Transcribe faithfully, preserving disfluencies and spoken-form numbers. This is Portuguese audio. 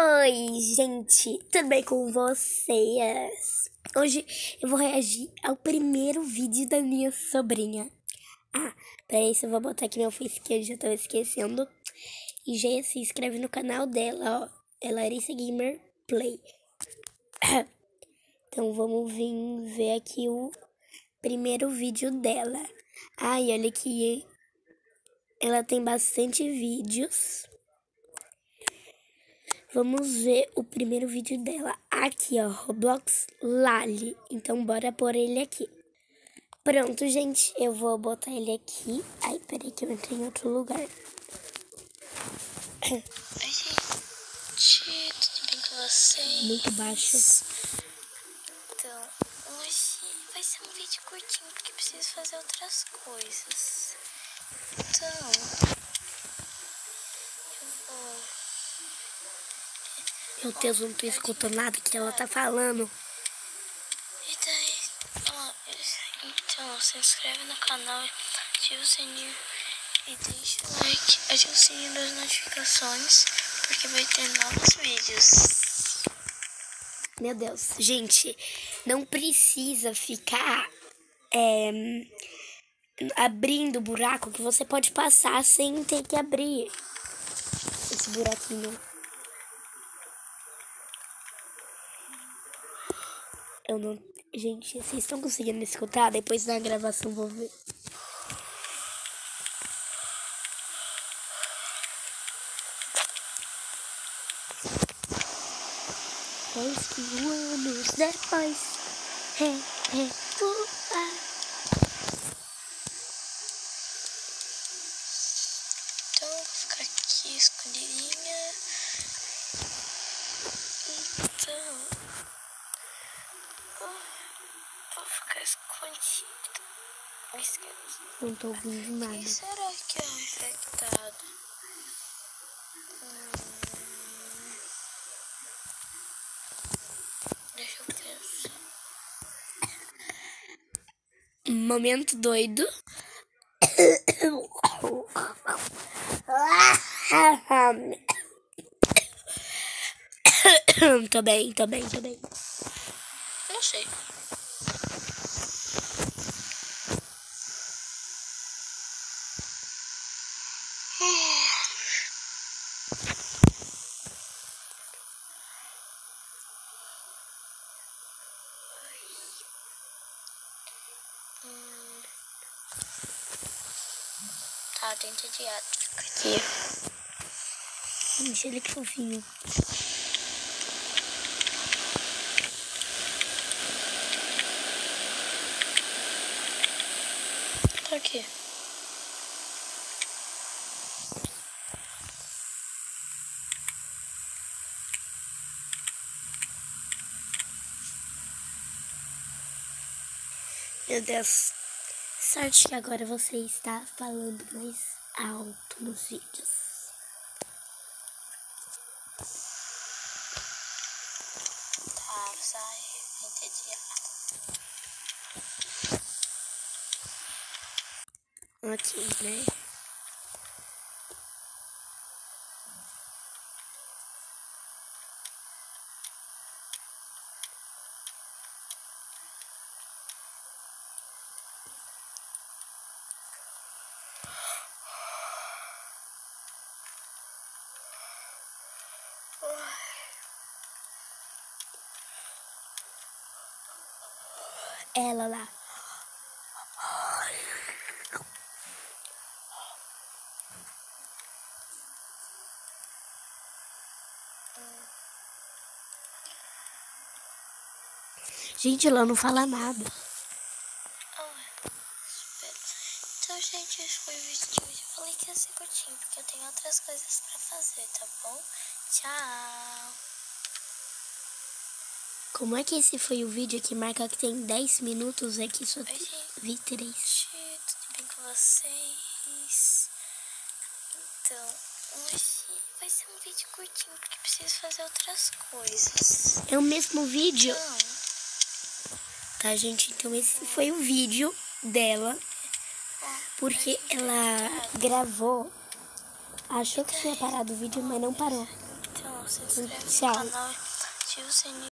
Oi, gente, tudo bem com vocês? Hoje eu vou reagir ao primeiro vídeo da minha sobrinha. Ah, pra isso eu vou botar aqui meu face que eu já tava esquecendo. E já se inscreve no canal dela, ó. É Larissa Gamer Play. Então vamos vir ver aqui o primeiro vídeo dela. Ai, olha que ela tem bastante vídeos. Vamos ver o primeiro vídeo dela. Aqui, ó, Roblox Lali. Então, bora pôr ele aqui. Pronto, gente. Eu vou botar ele aqui. Ai, peraí que eu entrei em outro lugar. Oi, gente. Tudo bem com vocês? Muito baixo. Então, hoje vai ser um vídeo curtinho, porque preciso fazer outras coisas. Então, eu vou... Meu Deus, eu não tô escutando nada que ela tá falando. E daí, ó, então, se inscreve no canal, ativa o sininho e deixa o like, ativa o sininho das notificações, porque vai ter novos vídeos. Meu Deus. Gente, não precisa ficar é, abrindo o buraco que você pode passar sem ter que abrir esse buraquinho. Eu não... Gente, vocês estão conseguindo escutar? Depois da gravação vou ver. Dois mil anos depois, é, é, voar. Então, eu vou ficar aqui escondidinha. Então, vou ficar escondida. Me esquece. Não tô ouvindo nada. Quem será que é o infectado? Hum, deixa eu pensar. Momento doido. Tô bem, tô bem, tô bem. Não sei. Hum. Tá, dente pediátrico aqui. Gente, olha que fofinho. Tá aqui. Meu Deus. Sorte que agora você está falando mais alto nos vídeos. Tá, sai. Entediado. Ok, né? Ela lá. Gente, ela não fala nada. Oh, espera. Então, gente, esse foi o vídeo de hoje. Eu falei que ia ser curtinho, porque eu tenho outras coisas pra fazer, tá bom? Tchau. Como é que esse foi o vídeo que marca que tem dez minutos? É que só Oi, gente. vi três. Tudo bem com vocês? Então, hoje vai ser um vídeo curtinho, porque preciso fazer outras coisas. É o mesmo vídeo? Então, Tá, gente? Então esse foi o vídeo dela. Porque ela gravou. Achou que tinha parado o vídeo, mas não parou. então, se inscreve Tchau. no canal, ativa o sininho.